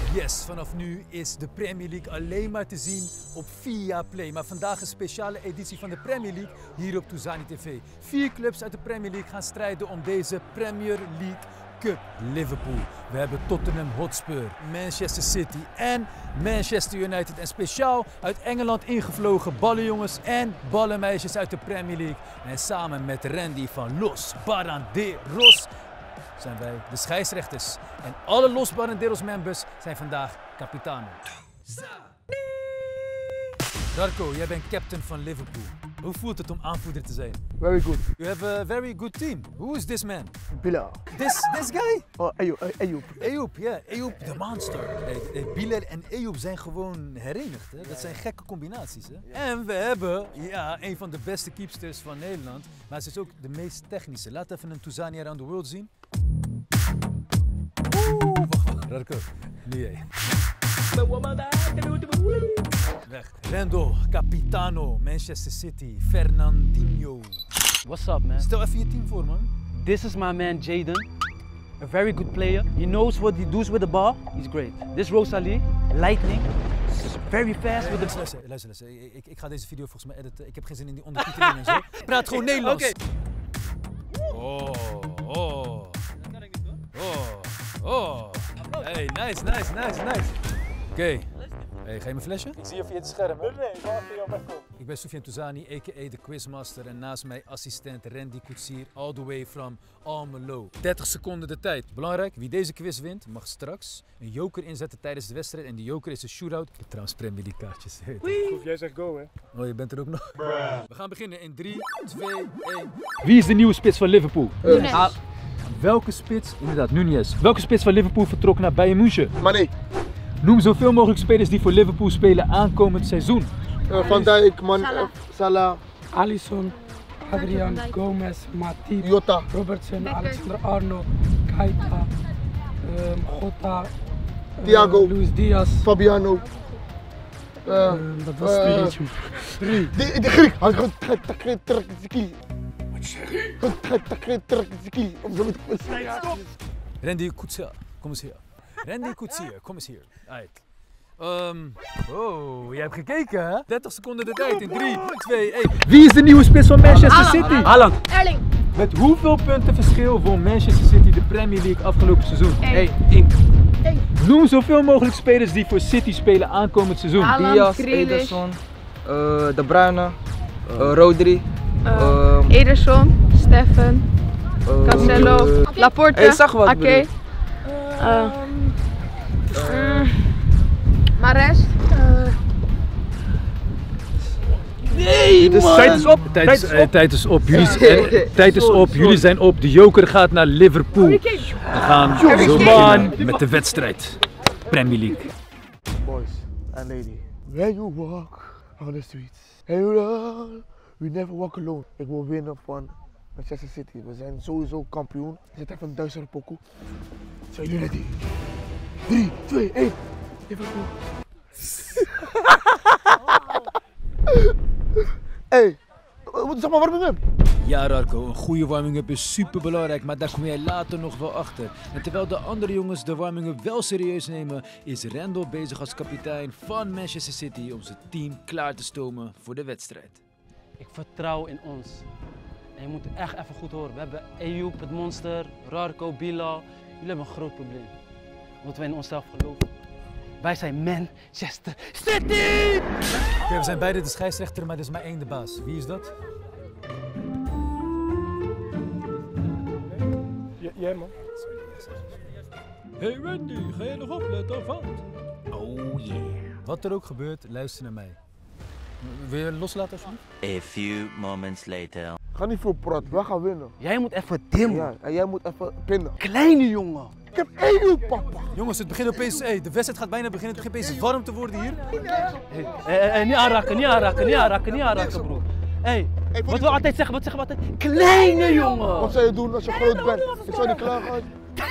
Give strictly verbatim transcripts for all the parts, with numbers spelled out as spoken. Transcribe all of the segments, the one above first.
Yes, vanaf nu is de Premier League alleen maar te zien op Viaplay. Maar vandaag een speciale editie van de Premier League hier op Touzani T V. Vier clubs uit de Premier League gaan strijden om deze Premier League Cup. Liverpool, we hebben Tottenham Hotspur, Manchester City en Manchester United. En speciaal uit Engeland ingevlogen ballenjongens en ballenmeisjes uit de Premier League. En samen met Randy van Los Baranderos zijn wij de scheidsrechters. En alle Los Baranderos members zijn vandaag capitano. Darko, jij bent captain van Liverpool. Hoe voelt het om aanvoerder te zijn? Very good. You have a very good team. Who is this man? Bilal. This, this guy? Oh, Ayoub. Ayoub. Ayoub, ja. Yeah. Ayoub, the monster. Hey, hey, Bilal en Ayoub zijn gewoon herenigd. Hè? Dat zijn gekke combinaties. Hè? En we hebben ja, een van de beste keepsters van Nederland. Maar ze is ook de meest technische. Laat even een Touzani Around the World zien. Oeh, wacht, wacht. Darko, nu jij. Weg. Rendo, Capitano, Manchester City, Fernandinho. What's up, man? Stel even je team voor, man. This is my man Jaden, a very good player. He knows what he does with the ball. He's great. This Rosalie, lightning, very fast with the. Luister, luister, luister. Ik, ik ga deze video volgens mij editen. Ik heb geen zin in die ondertiteling en zo. Praat gewoon Nederlands. Oké. Oh, oh. Oh, oh. Hey, nice, nice, nice, nice. Oké. Okay. Hey, ga je me flashen? Ik zie je via het scherm. Nee, nee, ik ga via jouw weg komen. Ik ben Soufiane Touzani, a k a de Quizmaster. En naast mij assistent Randy Koetsier, all the way from Almelo. dertig seconden de tijd. Belangrijk, wie deze quiz wint, mag straks een joker inzetten tijdens de wedstrijd. En die joker is een shootout. Ik heb trouwens Premier League kaartjes. Of jij zegt go, hè? Oh, je bent er ook nog. Bruh. We gaan beginnen in drie, twee, één. Wie is de nieuwe spits van Liverpool? Nunes. Uh, Welke spits, inderdaad, Nunez. Welke spits van Liverpool vertrok naar Bayern München? Mané. Noem zoveel mogelijk spelers die voor Liverpool spelen aankomend seizoen. Uh, Van Dijk, Man, Salah. uh, Salah, Alisson, Adrian, Gomez, Matip, Jota, Robertson, Becker. Alexander Arnold, Keita, um, Jota, uh, Thiago. Luis Diaz. Fabiano. Uh, Uh, dat was uh, twee eentje. Drie. De, de Griek. Hij gaat Takre Terakziki. Wat zeg je? Takre Terakziki. Om zo te zeggen. Randy Koetsier, kom eens hier. Randy Koetsier, kom eens hier. Uit. Um, oh, jij hebt gekeken, hè? dertig seconden de tijd in drie, twee, één. Wie is de nieuwe spits van Manchester City? Haaland. Erling. Met hoeveel punten verschil won Manchester City de Premier League afgelopen seizoen? Eén. Hey, één. Eén. Noem zoveel mogelijk spelers die voor City spelen aankomend seizoen. Haaland, Diaz, Grealish, Ederson, uh, De Bruyne, uh, Rodri, uh, um, Ederson, Steffen, uh, Cancelo, uh, Laporte, Hey, zeg wat, Ake, uh, mm, Mahrez, uh, Nee, man. Tijd is op. Tijd is, eh, tijd is op. Jullie, eh, tijd is op. Jullie zijn op. De joker gaat naar Liverpool. We gaan zo beginnen met de wedstrijd. Premier League. Boys and lady. When you walk on the streets and you run, we never walk alone. Ik wil winnen van Manchester City. We zijn sowieso kampioen. Er zit even een duizend pokoe. Zijn jullie ready? drie, twee, één. Liverpool. Hey, zeg maar warming up. Ja, Darko, een goede warming-up is super belangrijk, maar daar kom jij later nog wel achter. En terwijl de andere jongens de warming-up wel serieus nemen, is Randall bezig als kapitein van Manchester City om zijn team klaar te stomen voor de wedstrijd. Ik vertrouw in ons. En je moet echt even goed horen. We hebben Ayoub, het monster, Rarko, Bilal. Jullie hebben een groot probleem. Omdat wij in onszelf geloven. Wij zijn Manchester City! Oké, we zijn beide de scheidsrechter, maar er is maar één de baas. Wie is dat? Jij man. Hey Randy, ga je nog opletten of wat? Oh yeah. Wat er ook gebeurt, luister naar mij. Wil je loslaten alsjeblieft? A few moments later. Ga niet veel praten, wij gaan winnen. Jij moet even dimmen. Ja, en jij moet even pinnen. Kleine jongen. Ik heb Ayoub, papa. Jongens, het begint opeens, hey, de wedstrijd gaat bijna beginnen, het begint opeens warm te worden hier. Hey, hey, hey, niet aanraken, niet aanraken, niet aanraken, niet aanraken, broer. Hey, wat we altijd zeggen, wat zeggen we altijd? Kleine jongen! Wat zou je doen als je groot bent? Ik zou niet klagen.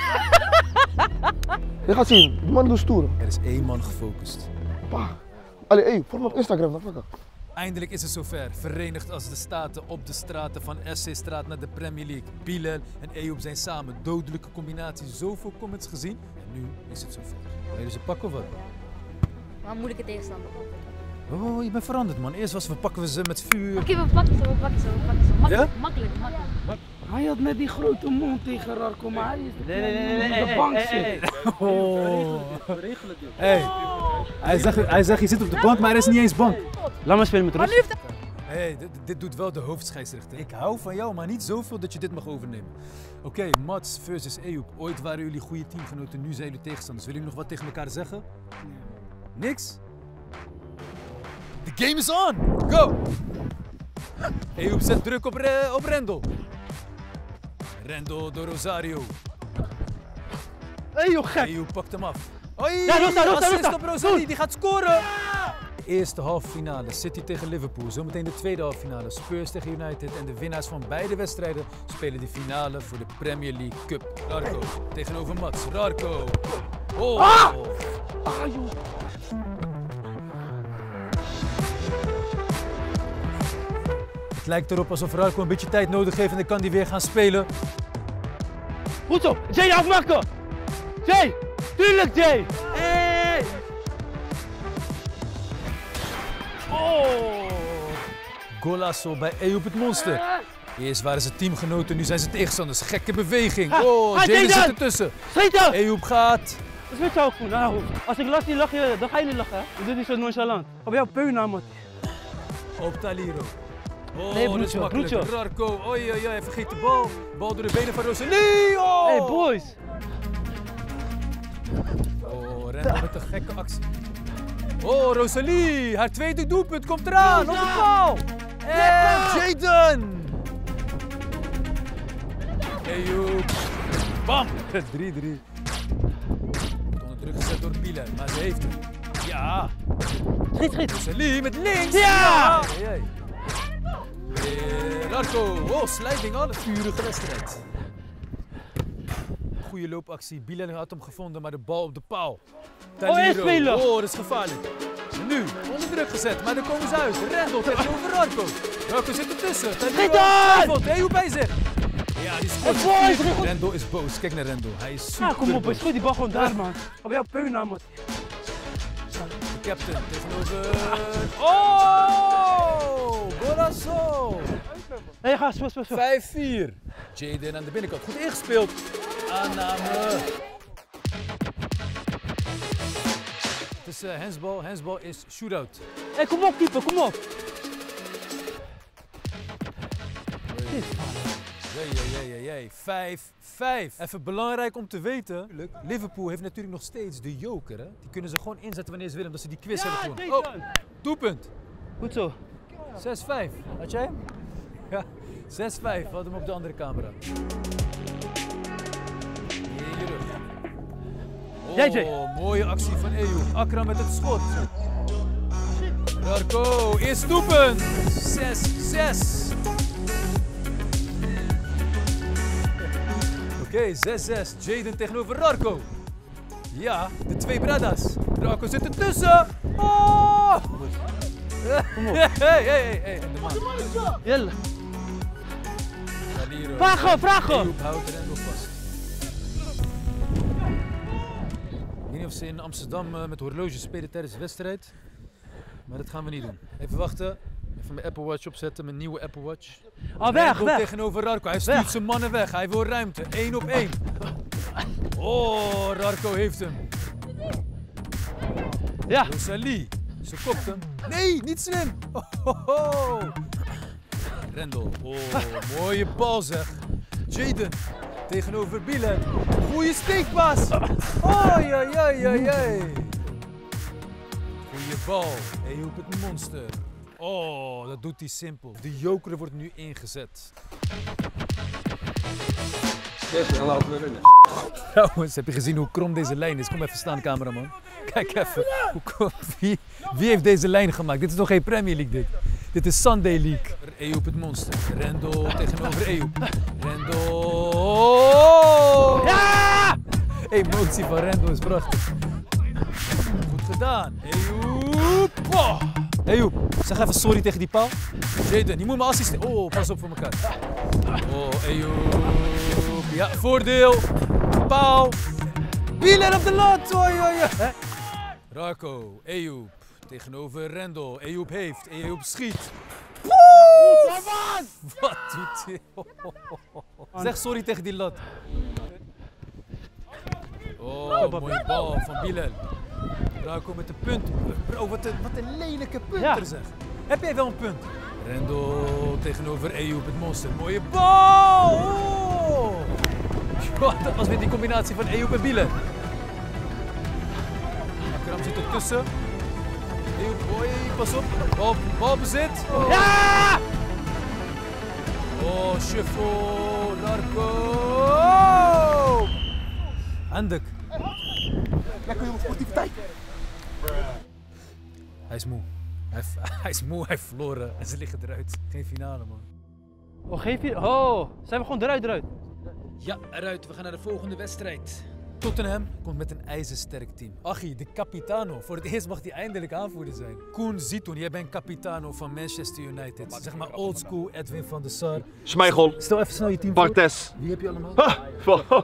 Je gaat zien, die man doet stoer. Er is één man gefocust. Pa. Allee, hey, volg me op Instagram, dan fucker. Eindelijk is het zover. Verenigd als de staten op de straten van S C-straat naar de Premier League. Bilal en Eyoub zijn samen. Dodelijke combinatie. Zoveel comments gezien. En nu is het zover. Wil je ze pakken of wat? Maar moeilijke tegenstander. Oh, je bent veranderd man. Eerst was we pakken we ze met vuur. Oké, okay, we pakken ze, we pakken ze, we pakken ze. Makkelijk, Ja? makkelijk, makkelijk. Hij had met die grote mond tegen Rarko, maar hij is de Nee, nee, nee, nee, op nee, de bank hey, zit. hey, hey. Oh. We regelen het, joh. Hey. Hij zegt, hij zegt je zit op de bank, maar hij is niet eens bank. Laat maar spelen met rust. Hey, dit, dit doet wel de hoofdscheidsrechter. Ik hou van jou, maar niet zoveel dat je dit mag overnemen. Oké, okay, Mats versus Eyoub. Ooit waren jullie goede teamgenoten, nu zijn jullie tegenstanders. Willen jullie nog wat tegen elkaar zeggen? Niks? The game is on! Go! Eyoub zet druk op, Re op Rendel. Rendel door Rosario. Hey joh, gek! Eyoub pakt hem af. Hoi! Ja, Rosa, Rosa, assist Rosa. op Rosario, die gaat scoren! Eerste halve finale, City tegen Liverpool. Zometeen de tweede halve finale, Spurs tegen United. En de winnaars van beide wedstrijden spelen de finale voor de Premier League Cup. Rarko tegenover Mats. Rarko. Oh! Ah! Ah, joh. Het lijkt erop alsof Rarko een beetje tijd nodig heeft en dan kan hij weer gaan spelen. Goed zo! Jay, afmaken! Jay! Tuurlijk, Jay! Hey! Oh! Golasso bij Eyoub het monster. Eerst waren ze teamgenoten, nu zijn ze tegenstanders. Gekke beweging. Oh, Ha, Jaden Jaden! zit ertussen. Schieten! Eyoub gaat. Dat is met jou goed. Nou, als ik lach, niet lach je, dan ga je niet lachen. Hè? Je doet niet zo nonchalant. Op jouw peun aan, man. Op Taliro. Oh, Nee, dat is bloedje, makkelijk. bloedje. Rarko, oei, oei, oei, hij vergeet de bal. Bal door de benen van Rosalie. Oh! Hey boys! Oh, Rendel met een gekke actie. Oh, Rosalie, haar tweede doelpunt komt eraan, op de bal. En Jaden. Eyoub. Bam, drie drie. Onder druk gezet door Bilal, maar ze heeft hem. Ja. Schiet, schiet! Rosalie met links. Ja! Hey, hey. Eh, Rarko, oh, sliding aan, een vurige wedstrijd. Goede loopactie, Bilal had hem gevonden, maar de bal op de paal. Oh, eerst spelen. Oh, dat is gevaarlijk. En nu, onder druk gezet, maar dan komen ze uit. Rendel tegenover Rarko. Rarko zit ertussen. Schiet dan! Hey, hoe bij zich? Ja, die scoort. Hey, boys, goed. Rendel is boos. Kijk naar Rendel. Hij is super Ja, kom op, boos. boys. Gooi die bal gewoon daar, man. Op jouw peun aan, man. De captain tegenover... Oh! Golasso! Hé, ga, speel, speel, speel. vijf vier. Jaden aan de binnenkant. Goed ingespeeld. Aanname. Het is uh, handsbal. Handsbal is shootout. Hé, hey, kom op, keeper, kom op. vijf vijf. Even belangrijk om te weten. Liverpool heeft natuurlijk nog steeds de joker. Hè? Die kunnen ze gewoon inzetten wanneer ze willen, omdat ze die quiz Ja, hebben gewonnen. Jaden. Oh, doelpunt. Goed zo. zes vijf. Had jij hem? Ja, zes vijf. We hadden hem op de andere camera. Hier. Oh, J J. mooie actie van Eyoub. Akram met het schot. Rarko, eerst doelpunt. zes zes. Oké, okay, zes zes. Jaden tegenover Rarko. Ja, de twee bradas. Rarko zit ertussen. Oh! Kom op. Hey, hey, hey, hey. De man. Jelle. Taliro. Vraag hem, vraag hem. Eyoub houdt Rendel vast. Ik weet niet of ze in Amsterdam uh, met horloges spelen tijdens de wedstrijd. Maar dat gaan we niet doen. Even wachten. Even mijn Apple Watch opzetten, mijn nieuwe Apple Watch. Oh, weg, Rendel weg. tegenover Rarko. Hij stuurt Weg. zijn mannen weg. Hij wil ruimte. één op één. Oh, Rarko heeft hem. Ja. Rosalie. Ze kopt hem. Nee, niet slim. Oh, oh, oh. Rendel. Oh, mooie bal zeg. Jaden tegenover Bilal. Goeie steekpaas. Oh, ja, ja, ja, ja. Goeie bal. Eyoub het monster. Oh, dat doet hij simpel. De joker wordt nu ingezet. Yes, en laten we winnen. Trouwens, heb je gezien hoe krom deze lijn is? Kom even staan, cameraman. Kijk even. Hoe krom, wie, wie heeft deze lijn gemaakt? Dit is nog geen Premier League, dit. Dit is Sunday League. Eyoub het monster. Rendel tegenover Eyoub. Rendel. Ja! Emotie van Rendel is prachtig. Goed gedaan. Eyoub. Oh. Eyoep, zeg even sorry tegen die paal. Jaden, je moet me assisteren. Oh, pas op voor elkaar. Oh, Eyoep. Ja, voordeel. Paal. Bilal op de lat. Oh, ja, ja. Rarko, Eyoep. Tegenover Rendel. Eyoep heeft. Eyoep schiet. Woe! Wat doet hij? Zeg sorry tegen die lat. Oh, mooie bal van Bilal. Rarko met de punt. Bro, wat een, wat een lelijke punter ja. zeg. Heb jij wel een punt? Rendel tegenover Eyoep, het monster. Mooie bal! Oh! Oh, dat was weer die combinatie van Eyoep en Bilal. Akram zit ertussen. Eyoep, hoi, pas op. Bal, balbezit. Oh. Ja! Oh, shuffle, Rarko. Oh! Handig. Lekker jongen, sportiviteit. Hij is moe. Hij, hij is moe, hij heeft verloren en ze liggen eruit. Geen finale, man. Oh, geef je... Oh, zijn we gewoon eruit, eruit? Ja, eruit. We gaan naar de volgende wedstrijd. Tottenham komt met een ijzersterk team. Achie, de capitano. Voor het eerst mag hij eindelijk aanvoerder zijn. Koen Zitoen, jij bent capitano van Manchester United. Zeg maar oldschool Edwin van der Sar. Schmeichel. Stel even snel je team Bartes. voor. Wie heb je allemaal? Ah,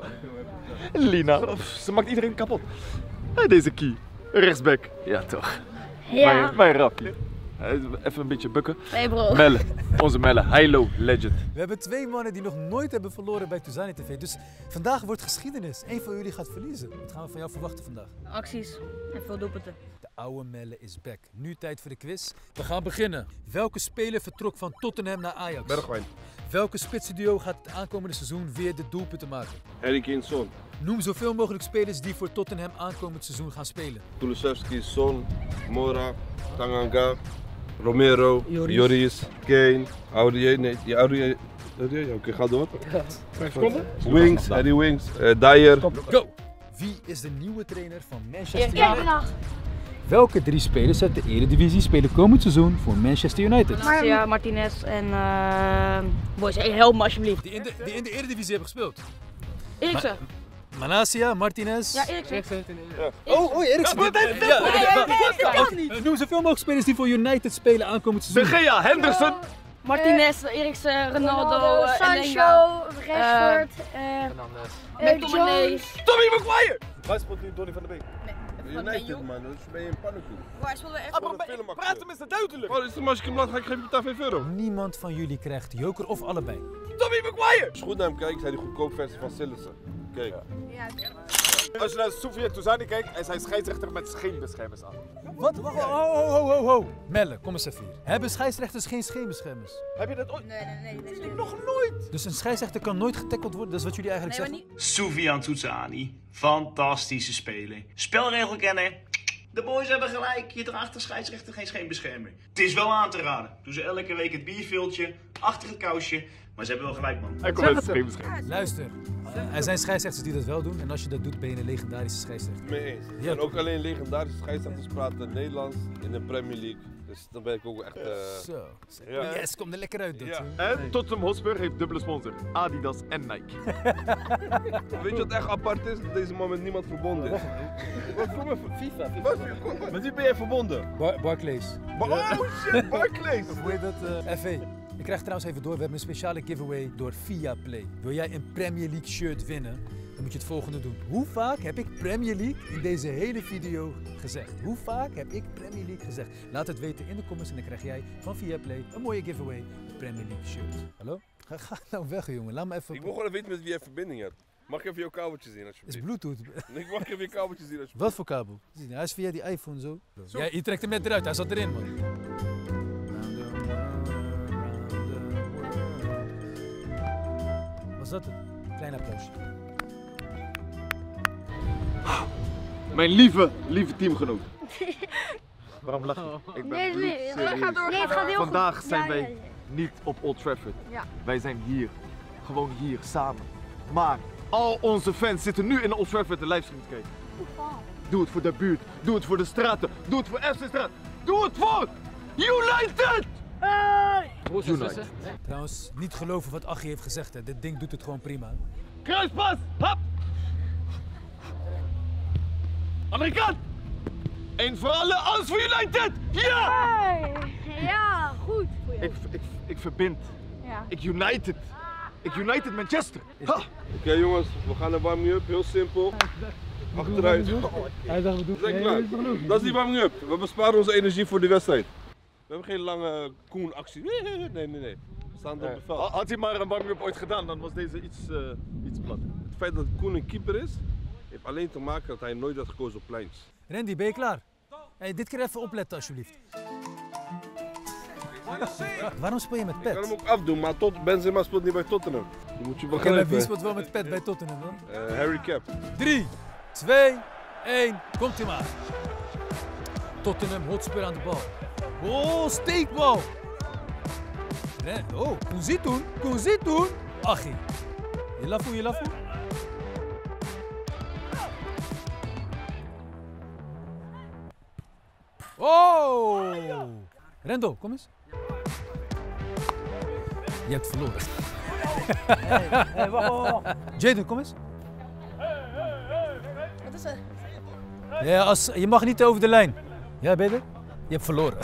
Lina. Ze maakt iedereen kapot. En deze Kie. Rechtsback. Ja, toch. Ja. Mijn, mijn rapje. Even een beetje bukken. Nee bro. Melle. Onze Melle. Hilo legend. We hebben twee mannen die nog nooit hebben verloren bij Tuzani T V. Dus vandaag wordt geschiedenis. Eén van jullie gaat verliezen. Wat gaan we van jou verwachten vandaag? Acties en veel doelpunten. De oude Melle is back. Nu tijd voor de quiz. We gaan beginnen. Welke speler vertrok van Tottenham naar Ajax? Bergwijn. Welke spitsenduo gaat het aankomende seizoen weer de doelpunten maken? Harry Kane, Son. Noem zoveel mogelijk spelers die voor Tottenham aankomend seizoen gaan spelen. Kulusevski, Son, Mora, Tanganga, Romero, Joris, Joris, Kane, Aurier, nee, die Aurier. Oké, okay, ga door. Ja. Vijf seconden. Wings, Harry Wings, uh, Dyer. Go! Wie is de nieuwe trainer van Manchester United? Ja, Welke drie spelers uit de Eredivisie spelen komend seizoen voor Manchester United? Marcia, Martinez en uh, boys, help me alsjeblieft. Die in de, die in de Eredivisie hebben gespeeld. Eriksen. Ma Manasia, Martinez. Ja, Eriksen. Ja. Oh, oh, Eriksen. Ja, ja, ja, ja, ja, ja. Noem zoveel mogelijk spelers die voor United spelen aankomend seizoen. De Gea, Henderson. Martinez, Eriksen, Ronaldo, Ronaldo uh, Sancho, Rashford, uh, McTominay. Tommy Maguire. Waar speelt nu Donny van der Beek? United, man, dus ben je een pannenkoek. Waar speelden we echt? Ah, praat hem eens duidelijk. Oh, is het als ik hem laat, ga ik geef je betaal vijf euro. Niemand van jullie krijgt joker of allebei. Tommy Maguire. Als je goed naar hem kijkt, zijn die goedkoop versie van Sillissen. Kijk. Ja, als je naar Sofia Tuzani kijkt, is hij scheidsrechter met scheenbeschermers aan. Wat? Wacht, ho, ho, ho, ho, ho. Melle, kom eens even hier. Hebben scheidsrechters geen scheenbeschermers? Heb je dat ooit? Nee, nee, nee. nee, nee. Nog nooit. Dus een scheidsrechter kan nooit getackeld worden? Dat is wat jullie eigenlijk Nee, zeggen? maar Soufiane Touzani, fantastische speler. Spelregel kennen. De boys hebben gelijk, je draagt de scheidsrechter geen scheenbeschermer. Het is wel aan te raden. Doen ze elke week het bierviltje, achter het kousje. Maar ze hebben wel gelijk, man. Hij komt met scheenbeschermer. Luister, uh, er zijn scheidsrechters die dat wel doen. En als je dat doet, ben je een legendarische scheidsrechter. Mee eens. Ja, en ook alleen legendarische scheidsrechters praten Nederlands in de Premier League. Dus dan ben ik ook echt... Uh... Zo. Ja. Yes, kom er lekker uit dit. Ja. En Tottenham Hotspur heeft dubbele sponsor. Adidas en Nike. Weet je wat echt apart is? Dat deze man met niemand verbonden is. Wat voor me? FIFA. FIFA. Met wie ben jij verbonden? Bar Barclays. Ba oh shit, Barclays! Hoe heet dat? Uh, F A. Ik krijg trouwens even door, we hebben een speciale giveaway door Viaplay. Wil jij een Premier League shirt winnen? Dan moet je het volgende doen. Hoe vaak heb ik Premier League in deze hele video gezegd? Hoe vaak heb ik Premier League gezegd? Laat het weten in de comments en dan krijg jij van Viaplay een mooie giveaway. Een Premier League shirt. Hallo? Ga, ga nou weg, jongen. Laat me even... Ik wil gewoon weten met wie jij verbinding hebt. Mag ik even jouw kabeltje zien alsjeblieft? Is Bluetooth. Nee, ik mag even je kabeltje zien alsjeblieft. Wat voor kabel? Hij is via die iPhone zo. zo. Ja, je trekt hem net eruit. Hij zat erin, man. Was dat het? Klein applausje. Mijn lieve, lieve teamgenoot. Waarom lach je? Ik ben Nee, nee, bloedserieus. nee, gaat door, nee, het gaat heel Vandaag goed. zijn Ja, wij ja, ja. niet op Old Trafford. Ja. Wij zijn hier. Gewoon hier, samen. Maar al onze fans zitten nu in Old Trafford de livestream te kijken. Doe het voor de buurt. Doe het voor de straten. Doe het voor F C Straat. Doe het voor United! Hey! United. Trouwens, niet geloven wat Achie heeft gezegd. Hè. Dit ding doet het gewoon prima. Kruispas! Hap! Amerikaan! Eén voor alle, alles voor United! Ja! Hey, ja, goed. Ik, ik, ik verbind. Ja. Ik United. Ik United Manchester. Oké okay, jongens, we gaan een warming-up, heel simpel. Achteruit. Hij dacht, we doen We zijn klaar. Dat is die warming-up. We besparen onze energie voor de wedstrijd. We hebben geen lange Koen actie. Nee, nee, nee. We staan op het veld. Had hij maar een warming-up ooit gedaan, dan was deze iets, uh, iets plat. Het feit dat Koen een keeper is, heeft alleen te maken dat hij nooit had gekozen op pleins. Randy, ben je klaar? Hey, dit keer even opletten alsjeblieft. Waarom speel je met pet? Ik kan hem ook afdoen, maar tot Benzema speelt niet bij Tottenham. Die moet je begrijpen. Okay, wie speelt wel met pet bij Tottenham dan? Uh, Harry Cap. drie, twee, één, komt ie maar. Tottenham Hotspur aan de bal. Oh, steekbal. Oh, Koen zit toen, Koen zit toen. Achie. Je lafu, je lafu. Oh! Rendo, kom eens. Je hebt verloren. Hey, hey, wacht, wacht, wacht. Jadon, kom eens. Wat is er? Ja, als, je mag niet over de lijn. Ja, baby? Je hebt verloren.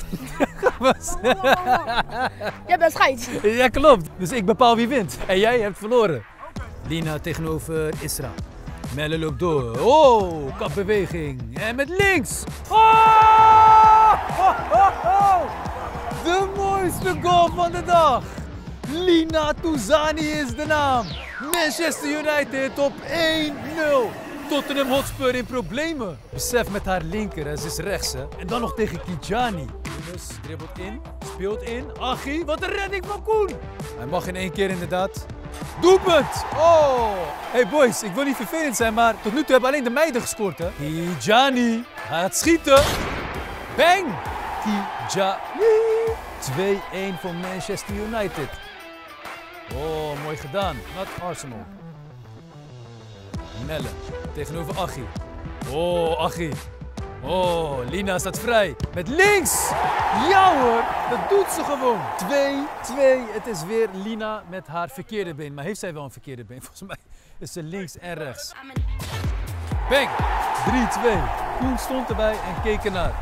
Jij bent scheids. Ja, klopt. Dus ik bepaal wie wint. En jij hebt verloren. Lina tegenover Isra. Melle loopt door. Oh, kapbeweging. En met links. Oh! Oh, oh, oh! De mooiste goal van de dag. Lina Touzani is de naam. Manchester United op één nul. Tottenham Hotspur in problemen. Besef met haar linker, hè. Ze is rechts. Hè. En dan nog tegen Kijani. Yunus dribbelt in, speelt in. Achie, wat een redding van Koen. Hij mag in één keer inderdaad. Doelpunt! Oh! Hey boys, ik wil niet vervelend zijn, maar tot nu toe hebben alleen de meiden gescoord, hè? Kijani gaat schieten. Bang! Kijani. twee-één voor Manchester United. Oh, mooi gedaan. Not Arsenal. Melle tegenover Achie. Oh, Achie. Oh, Lina staat vrij. Met links! Ja hoor, dat doet ze gewoon. twee-twee. Het is weer Lina met haar verkeerde been. Maar heeft zij wel een verkeerde been? Volgens mij is ze links en rechts. Bang! drie-twee. Koen stond erbij en keek ernaar.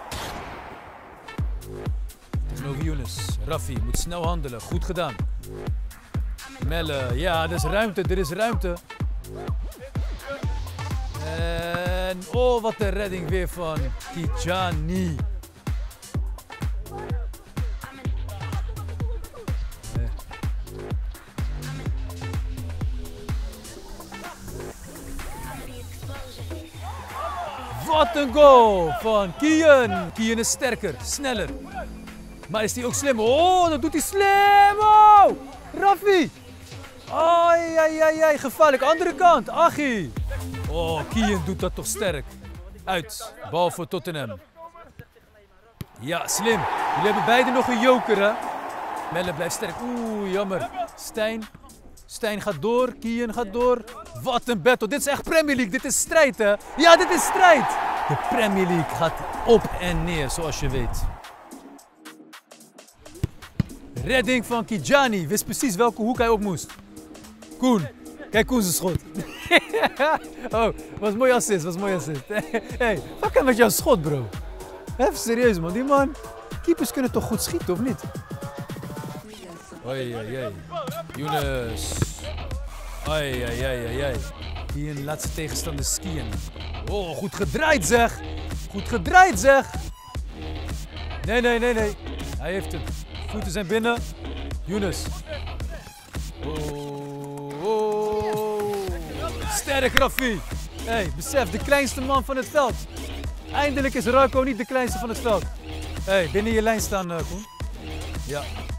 Tegenover Yunus. Raffi moet snel handelen. Goed gedaan. Melle. Ja, er is ruimte. Er is ruimte. En oh, wat een redding weer van Kijani. Wat een goal van Kian. Kian is sterker, sneller. Maar is hij ook slim? Oh, dat doet hij slim! Oh! Raffi! Ai, ai, ai, ai, gevaarlijk. Andere kant, Achie. Oh, Kian doet dat toch sterk. Uit, bal voor Tottenham. Ja, slim. Jullie hebben beide nog een joker, hè? Melle blijft sterk. Oeh, jammer. Stijn. Stijn gaat door, Kian gaat door. Wat een battle. Dit is echt Premier League. Dit is strijd, hè? Ja, dit is strijd. De Premier League gaat op en neer, zoals je weet. Redding van Kijani. Wist precies welke hoek hij op moest. Koen. Kijk Koen zijn schot. Oh, was een mooie assist, was een mooie assist. Hey, wat kan met jouw schot, bro? Even serieus, man. Die man, keepers kunnen toch goed schieten, of niet? Oei, oei, oei. Yunus. Oei, oei, oei, oei. Kian laat zijn tegenstander skiën. Oh, goed gedraaid, zeg. Goed gedraaid, zeg. Nee, nee, nee, nee. Hij heeft het. Voeten zijn binnen. Yunus. Oh, oh. Sterk, Raffi. Hey, besef, de kleinste man van het veld. Eindelijk is Rarko niet de kleinste van het veld. Hey, binnen je lijn staan, uh, Koen. Ja.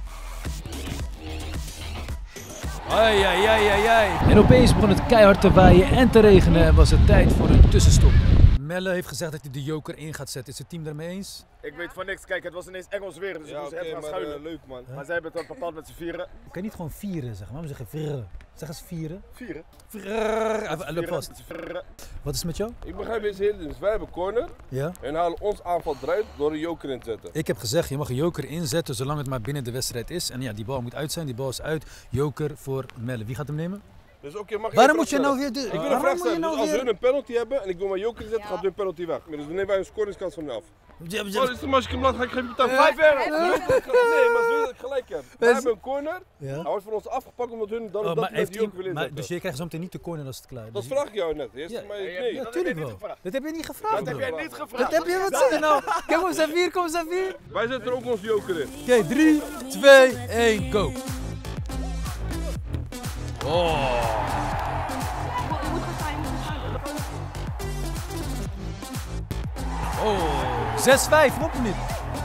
Ai, ai, ai, ai, ai. En opeens begon het keihard te waaien en te regenen en was het tijd voor een tussenstop. Melle heeft gezegd dat hij de joker in gaat zetten. Is het team daarmee eens? Ik weet van niks. Kijk, het was ineens Engels weer, dus ja, ik moest okay, even gaan maar, schuilen. Uh, leuk man. Maar zij hebben het bepaald met z'n vieren. Je kan niet gewoon vieren zeggen. Waarom zeg je vieren? Zeg eens vieren. Vieren? Vieren. Loop vast. Wat is het met jou? Ik begrijp eens heel dus wij hebben corner. Ja. En halen ons aanval eruit door een joker in te zetten. Ik heb gezegd, je mag een joker inzetten zolang het maar binnen de wedstrijd is. En ja, die bal moet uit zijn. Die bal is uit. Joker voor Melle. Wie gaat hem nemen? Dus oké, okay, mag je waarom moet je nou weer de... Ik wil een waarom vraag moet je stellen. nou Dus als weer... hun een penalty hebben en ik wil mijn joker zetten, ja. gaat hun penalty weg. Dus dan nemen wij een scoringskans van af. Ja, ja. Oh, dus als ik hem laat, ga ik geven betaald vijf euro. Nee, maar ze dat ik gelijk heb. We hebben een corner, ja. hij wordt van ons afgepakt omdat hun dan oh, dat die joker willen maar, Dus je krijgt zo meteen niet de corner als het klaar is. Dat vraag ik jou net. Eerst ja. maar, nee. Ja, natuurlijk wel. Dat heb je niet gevraagd. Dat heb jij niet gevraagd. Dat heb je, wat zeg je nou? Kom eens vier, kom eens vier. Wij zetten er ook ons joker in. Oké, drie, twee, één, go. Oh. Oh, zes vijf, nog niet.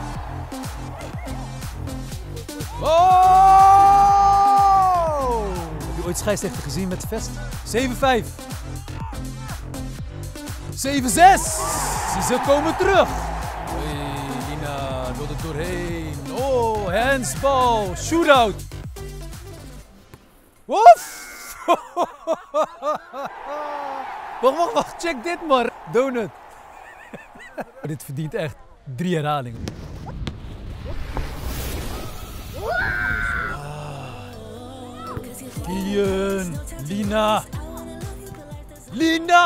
Oh! Heb je ooit scheidsrechter gezien met de vest? zeven vijf. zeven zes. Ze komen terug. Hey, Lina wil er doorheen. Oh, handsbal, shootout. Woef! Wacht, wacht, wacht, check dit maar. Donut. Dit verdient echt drie herhalingen. Kian, Lina. Lina!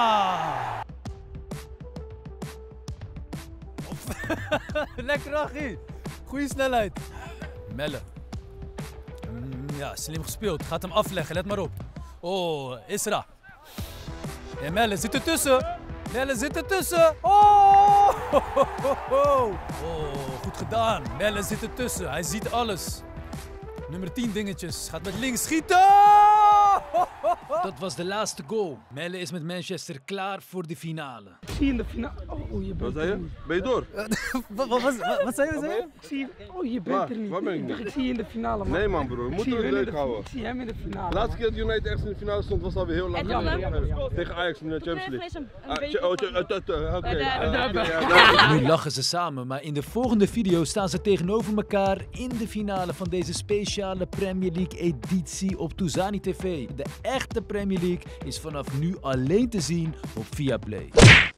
Lekker Achie. Goeie snelheid. Melle. Ja, slim gespeeld. Gaat hem afleggen, let maar op. Oh, Isra. En Melle zit ertussen. Melle zit ertussen. Oh! Oh, goed gedaan. Melle zit ertussen. Hij ziet alles. Nummer tien dingetjes. Gaat met links schieten. Dat was de laatste goal. Melle is met Manchester klaar voor de finale. Ik zie in de finale. Oh, je bent wat zei je? Ben je door? wat, wat, wat, wat zei je? Wat zei je? Ik zie, oh, je bent waar? er niet. Waar ben ik ik, ik zie je in de finale, man. Nee, man, bro. We moeten het leuk houden. Ik zie hem in de finale. De laatste keer dat United echt in de finale stond, was alweer heel lang geleden. Tegen Ajax in de Champions League. Oké. Nu lachen ze samen, maar in de volgende video staan ze tegenover elkaar in de finale van deze speciale Premier League editie op Touzani T V. De echte Premier League is vanaf nu alleen te zien op Viaplay.